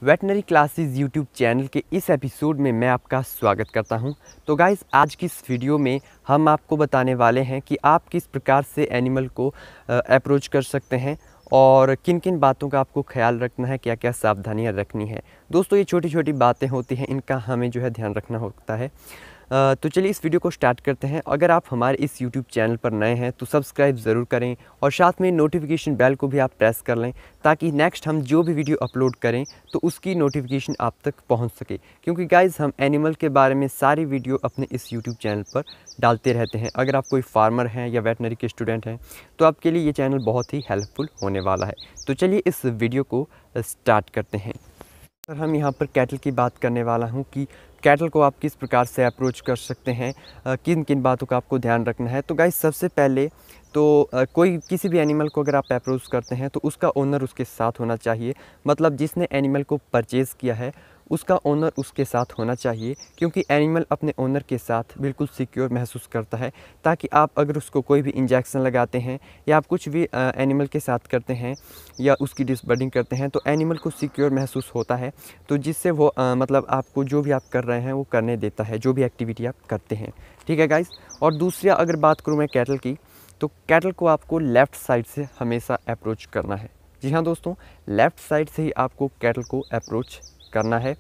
Veterinary classes YouTube channel के इस episode में मैं आपका स्वागत करता हूं। तो गाइस, आज की इस वीडियो में हम आपको बताने वाले हैं कि आप किस प्रकार से एनिमल को अप्रोच कर सकते हैं और किन किन बातों का आपको ख्याल रखना है, क्या क्या सावधानियां रखनी है। दोस्तों, ये छोटी छोटी बातें होती हैं, इनका हमें जो है ध्यान रखना होता है। तो चलिए इस वीडियो को स्टार्ट करते हैं। अगर आप हमारे इस यूट्यूब चैनल पर नए हैं तो सब्सक्राइब ज़रूर करें और साथ में नोटिफिकेशन बेल को भी आप प्रेस कर लें, ताकि नेक्स्ट हम जो भी वीडियो अपलोड करें तो उसकी नोटिफिकेशन आप तक पहुंच सके। क्योंकि गाइज़, हम एनिमल के बारे में सारी वीडियो अपने इस यूट्यूब चैनल पर डालते रहते हैं। अगर आप कोई फार्मर हैं या वेटनरी के स्टूडेंट हैं तो आपके लिए ये चैनल बहुत ही हेल्पफुल होने वाला है। तो चलिए इस वीडियो को स्टार्ट करते हैं। सर, हम यहाँ पर कैटल की बात करने वाला हूँ कि कैटल को आप किस प्रकार से अप्रोच कर सकते हैं, किन किन बातों का आपको ध्यान रखना है। तो गाइस, सबसे पहले तो कोई किसी भी एनिमल को अगर आप अप्रोच करते हैं तो उसका ओनर उसके साथ होना चाहिए। मतलब जिसने एनिमल को परचेज़ किया है उसका ओनर उसके साथ होना चाहिए, क्योंकि एनिमल अपने ओनर के साथ बिल्कुल सिक्योर महसूस करता है। ताकि आप अगर उसको कोई भी इंजेक्शन लगाते हैं या आप कुछ भी एनिमल के साथ करते हैं या उसकी डिसबर्डिंग करते हैं तो एनिमल को सिक्योर महसूस होता है। तो जिससे वो मतलब आपको जो भी आप कर रहे हैं वो करने देता है, जो भी एक्टिविटी आप करते हैं। ठीक है गाइस। और दूसरा अगर बात करूँ मैं कैटल की, तो कैटल को आपको लेफ़्ट साइड से हमेशा अप्रोच करना है। जी हाँ दोस्तों, लेफ़्ट साइड से ही आपको कैटल को अप्रोच करना है।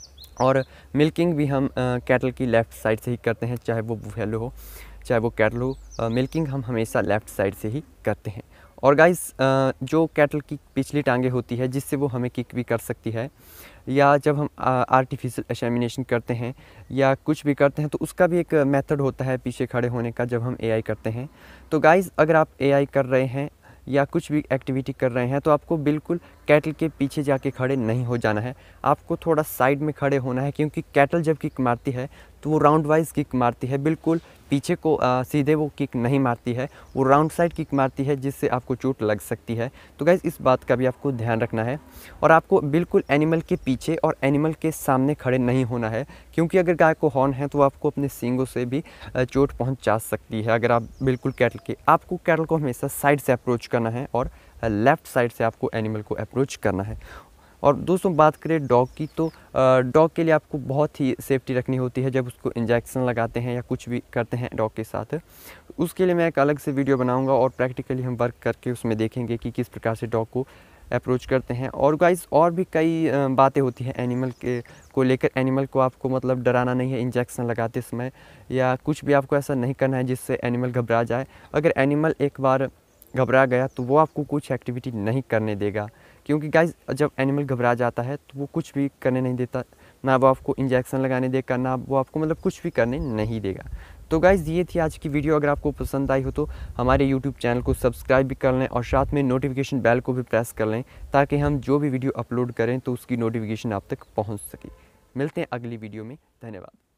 और मिल्किंग भी हम कैटल की लेफ़्ट साइड से ही करते हैं, चाहे वो बुफेलो हो चाहे वो कैटल हो। मिल्किंग हम हमेशा लेफ़्ट साइड से ही करते हैं। और गाइस, जो कैटल की पिछली टांगें होती है जिससे वो हमें किक भी कर सकती है, या जब हम आर्टिफिशियल इंसेमिनेशन करते हैं या कुछ भी करते हैं तो उसका भी एक मेथड होता है पीछे खड़े होने का, जब हम एआई करते हैं। तो गाइस, अगर आप एआई कर रहे हैं या कुछ भी एक्टिविटी कर रहे हैं तो आपको बिल्कुल कैटल के पीछे जाके खड़े नहीं हो जाना है, आपको थोड़ा साइड में खड़े होना है। क्योंकि कैटल जब किक मारती है तो वो राउंड वाइज किक मारती है, बिल्कुल पीछे को सीधे वो किक नहीं मारती है, वो राउंड साइड किक मारती है, जिससे आपको चोट लग सकती है। तो गाइस, इस बात का भी आपको ध्यान रखना है। और आपको बिल्कुल एनिमल के पीछे और एनिमल के सामने खड़े नहीं होना है, क्योंकि अगर गाय को हॉर्न है तो आपको अपने सींगों से भी चोट पहुंचा सकती है। अगर आप बिल्कुल आपको कैटल को हमेशा साइड से अप्रोच करना है और लेफ़्ट साइड से आपको एनिमल को अप्रोच करना है। और दोस्तों, बात करें डॉग की, तो डॉग के लिए आपको बहुत ही सेफ्टी रखनी होती है जब उसको इंजेक्शन लगाते हैं या कुछ भी करते हैं डॉग के साथ। उसके लिए मैं एक अलग से वीडियो बनाऊंगा और प्रैक्टिकली हम वर्क करके उसमें देखेंगे कि किस प्रकार से डॉग को अप्रोच करते हैं। और गाइस, और भी कई बातें होती हैं एनिमल के को लेकर। एनिमल को आपको मतलब डराना नहीं है इंजेक्शन लगाते समय, या कुछ भी आपको ऐसा नहीं करना है जिससे एनिमल घबरा जाए। अगर एनिमल एक बार घबरा गया तो वो आपको कुछ एक्टिविटी नहीं करने देगा। क्योंकि गाइस, जब एनिमल घबरा जाता है तो वो कुछ भी करने नहीं देता, ना वो आपको इंजेक्शन लगाने देगा, ना वो आपको मतलब कुछ भी करने नहीं देगा। तो गाइस, ये थी आज की वीडियो। अगर आपको पसंद आई हो तो हमारे यूट्यूब चैनल को सब्सक्राइब भी कर लें और साथ में नोटिफिकेशन बेल को भी प्रेस कर लें, ताकि हम जो भी वीडियो अपलोड करें तो उसकी नोटिफिकेशन आप तक पहुँच सके। मिलते हैं अगली वीडियो में। धन्यवाद।